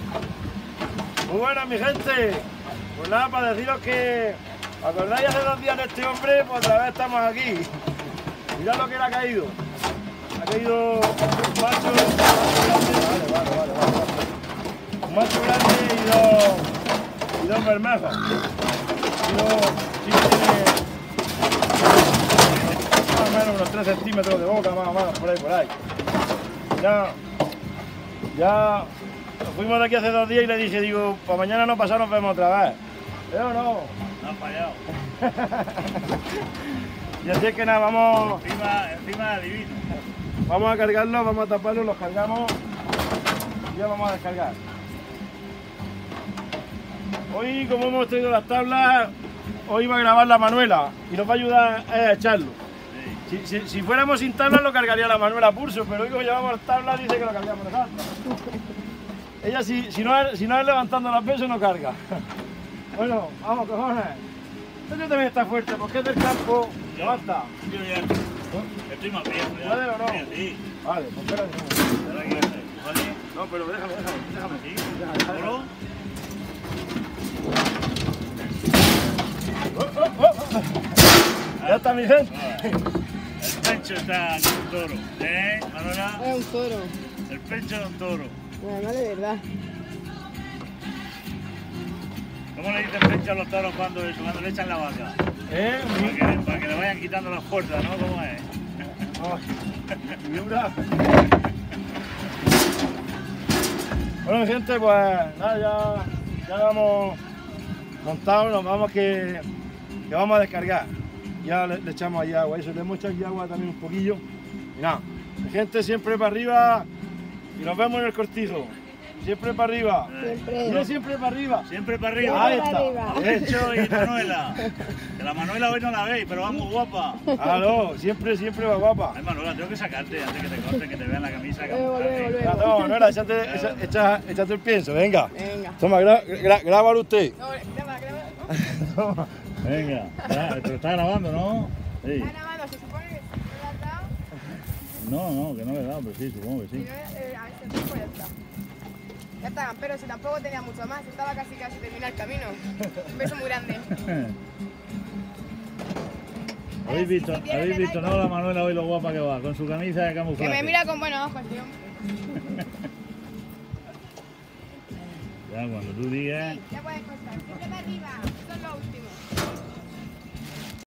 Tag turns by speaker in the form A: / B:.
A: Muy buenas, mi gente. Pues nada, para deciros que acordáis hace 2 días de este hombre, pues otra vez estamos aquí. Mirad lo que le ha caído. Ha caído un macho grande. Vale. Un macho grande y dos bermejas. Más o menos unos 3 centímetros de boca, más o menos, por ahí. Ya nos fuimos de aquí hace 2 días y le dije, digo, para mañana no pasar, nos vemos otra vez. ¿Pero no?
B: No han fallado.
A: Y así es que nada, vamos...
B: Encima divino.
A: Vamos a cargarlos, vamos a taparlos, los cargamos y ya vamos a descargar. Hoy, como hemos traído las tablas, hoy va a grabar la Manuela y nos va a ayudar a echarlo. Si fuéramos sin tablas lo cargaría la Manuela a pulso, pero hoy como llevamos tablas dice que lo cargamos nosotros. Ella si no es levantando las pesos no carga. Bueno, vamos cojones. Este también está fuerte porque es del campo. Levanta.
B: Yo ya estoy más viejo ya.
A: ¿Puede o no?
B: Sí.
A: Vale, pues espérate.
B: ¿Ahora qué haces? ¿Vale?
A: No, pero déjame.
B: Sí.
A: Déjame.
B: ¿Solo?
A: Ya está mi gente.
B: El pecho está como un toro. ¿Eh, Manuela?
C: Es un toro.
B: El pecho de un toro.
C: Además de verdad.
B: ¿Cómo le dicen pecho a los toros cuando le echan la vaca? Para que le vayan quitando las puertas, ¿no? ¿Cómo es?
A: Bueno, mi gente, pues nada, ya vamos montados, nos vamos que vamos a descargar. Ya le echamos ahí agua, eso le hemos echado aquí agua también un poquillo. Y nada, mi gente, siempre para arriba y nos vemos en el cortizo. Siempre para arriba. Siempre para arriba.
B: Siempre para arriba.
A: Ahí está.
B: Pecho y Manuela. Que la Manuela hoy no la veis, pero va muy guapa.
A: Ah, no, siempre va guapa.
B: Ay, Manuela, tengo que sacarte antes que te corte, que te vean la camisa.
C: Volve.
A: No, Manuela, échate el pienso, venga. Toma, grábalo usted.
C: No, graba.
A: Toma.
B: Venga, te está grabando, ¿no? Sí.
C: Está grabando, se supone que si no le has dado.
B: No, que no le he dado, pero sí, supongo que
C: Si
B: sí.
C: no, a ese tiempo ya está. Ya está, pero si tampoco tenía mucho más, estaba casi terminar el camino. Un beso muy grande.
B: ¿Habéis visto, no, la Manuela hoy lo guapa que va, con su camisa de camuflaje?
C: Que me mira con buenos ojos, tío.
B: Ya, cuando tú digas...
C: Sí, ya puedes cortar. Siempre para arriba, eso es lo último.